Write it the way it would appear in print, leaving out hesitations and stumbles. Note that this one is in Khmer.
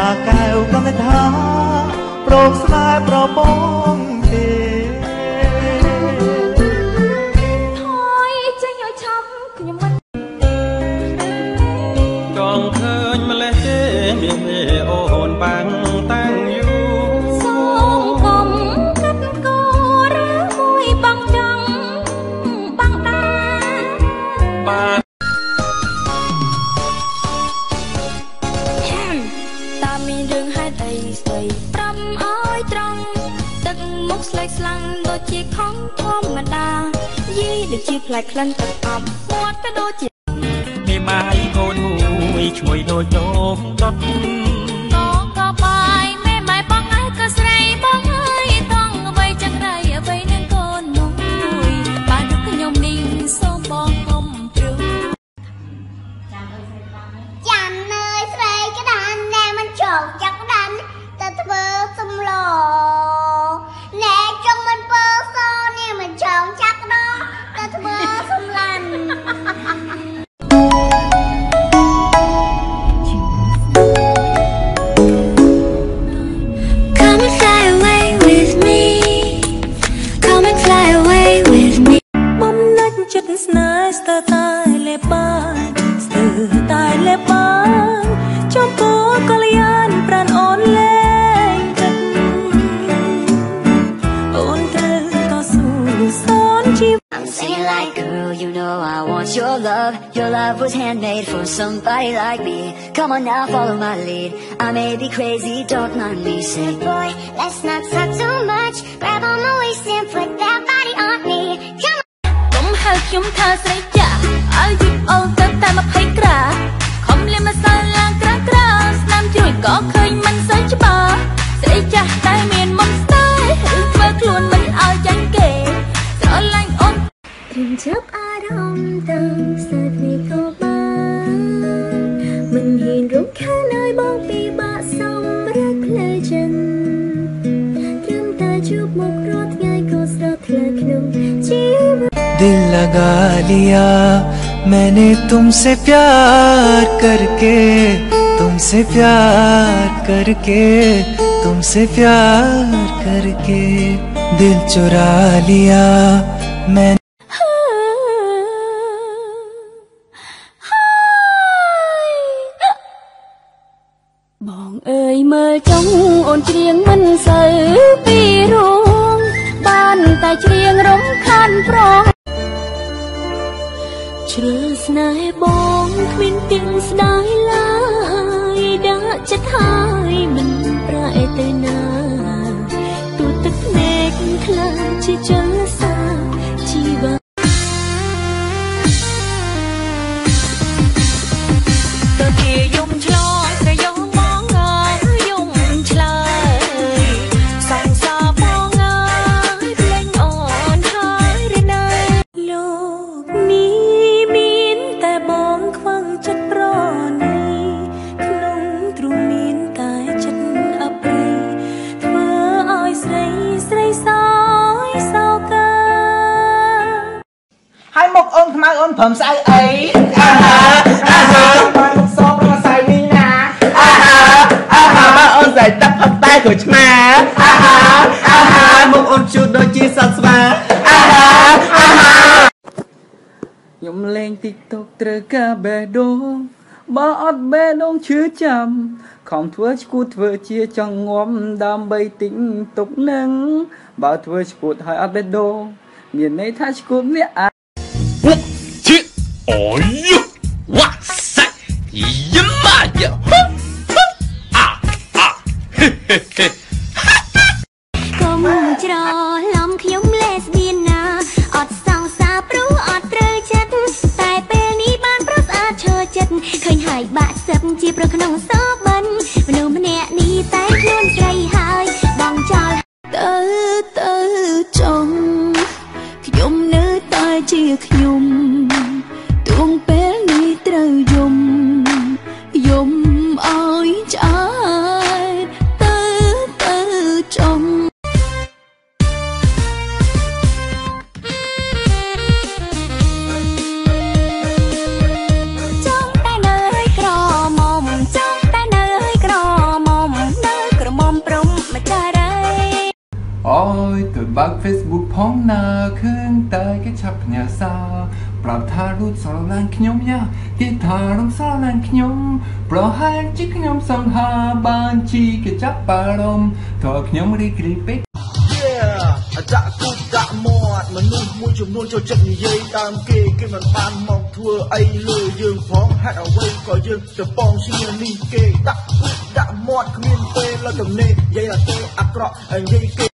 កែវក៏មិនថាប្រោកស្នេហ៍ប្របងទេថយចេញឲ្យឆាប់ខ្ញុំមិនចង់ឃើញម្លេះទេមានអូនបាំងតាំងយូរសូមកុំកាត់កោឬមួយបងចង់បងដែរបាទតាមានរឿងហេតុអីស្ដីត្រឹមឲ្យត្រង់ទឹកមុខស្លេកស្លាំងដូចជាខំធម្មតាយីដូចជាផ្លែក្លិនទឹកអប់មាត់ក៏ដូចជាមេម៉ាយកូនមួយឈ្ងុយដូចនោមដុតក៏បាយមេម៉ែបងឯងក៏ស្រីបងអើយតង់អ្វីចឹងไรអ្វីនឹងកូនមួយបានដូចខ្ញុំនេះសូមបងកុំព្រឹងចាំអើយស្រីក្តានណែមិនចោកចាក់ដានតែធ្វើសំឡណែចង់មិនពើសនេះមិនចង់ចាក់ដោតែធ្វើសំឡាន់ចិត្តស្នេហ៍ស្ទើរតែលេបបានស្ទើរតែលេបបានចំពោះកល្យានប្រានអូនលេងចិត្តអូនត្រូវតស៊ូសនជីវិត I'm singing like girl, you know I want your love. Your love was handmade for somebody like me. Come on now, follow my lead. I may be crazy, don't mind me. Say, boy, let's not talk too much. Grab on my waist and put that body on me. Come on. ខ្ញុំថាស្រីចាឲ្យយីអូនទៅតែ20ក្រាខំលាមកសល់ឡើងក្រាស់ក្រាស់ស្នាមជួយក៏ឃើញមិនសូវច្បាស់ស្រីចាស់តែមានមុនស្ទើរធ្វើខ្លួនមិនឲ្យចាញ់គេស្រឡាញ់អូនត្រឹមចាប់អារម្មណ៍ទៅស្ទើរគ្នាក៏បានមិនហ៊ានរំខានឲ្យបងពិបាកសម្រាប់ផ្លូវចិត្តត្រឹមតែជួបមុខរាល់ថ្ងៃក៏ស្រស់ថ្លាក្នុងជីវិត दिल लगा लिया मैंने तुमसे प्यार करके तुमसे प्यार करके तुमसे प्यार करके दिल चुरा लिया मैंने បងអើយមើលចង់អូនច្រៀងមិនសូវពីរោងបានតែច្រៀងរំខានប្រងជ្រើស្នេហ៍បងគ្មានទៀងស្ដាយឡើយដាក់ចិត្តហើយមិនប្រែទៅណាទូទឹកភ្នែកខ្លាចជាចលសាជីវិតទៅជាយំឆ្លងស្រយំមកយំឆ្លើយសងសើបងអើយភ្លេងអូនហើយឬនៅលោកនេះមានតែបងខ្វឹងចិត្តប្រណីក្នុងទ្រូងមានតែចិត្តអប្រិយធ្វើឲ្យស្រីស្រីសោយសោកាហើយមកអូនខ្មៅអូនព្រមស្អីអីអាហាមកសោកមកស្អីនេះណាអាហាអូនស្អីទឹកផឹកតែក្រូចឆ្មាអាហាមកអូនជូតដូចជាសត្វស្វាអាហាខ្ញុំលេង TikTok ត្រូវការបេះដូងបើអត់បេះដូងឈឺចាំខំធ្វើឈួតធ្វើជាចង់ងំដើម្បីទិញទុកនឹងបើធ្វើឈួតហើយអត់បេះដូងមានន័យថាឈួតវាអា哦哟，哇塞，呀妈呀，啊啊，嘿嘿嘿。 កុំច្រឡំខ្ញុំលេស្បៀនណាអត់សង្សារព្រោះអត់ត្រូវចិត្តតែពេលនេះបានប្រស្អាតឈរចិត្តឃើញហើយបាក់សឹកជាប្រក្នុងសបិនមនុស្សម្នាក់នេះតែខ្លួនស្រីហើយបងចោលទៅចង់ខ្ញុំនៅតែជាខ្ញុំទួងពេលយទៅបើក Facebook ផងណាឃើញតែគេឆាប់ផ្ញើសារប្រាប់ថារូបស្រឡាញ់ខ្ញុំយ៉ាគេថារូបស្រឡាញ់ខ្ញុំប្រហែលជាខ្ញុំសង្ហាបានជីគេចាប់បារម្ភតើខ្ញុំរីករាយពេកដាក់គូដាក់មាត់មនុស្សមួយចំនួនចូលចិត្តនិយាយតាមគេមិនបានមកធ្វើអីលើយើងផងហេតុអ្វីក៏យើងទៅបងគ្នានេះគេដាក់គូដាក់មាត់គ្មានពេលលើទំនេរនិយាយតែអាក្រក់និយាយគេ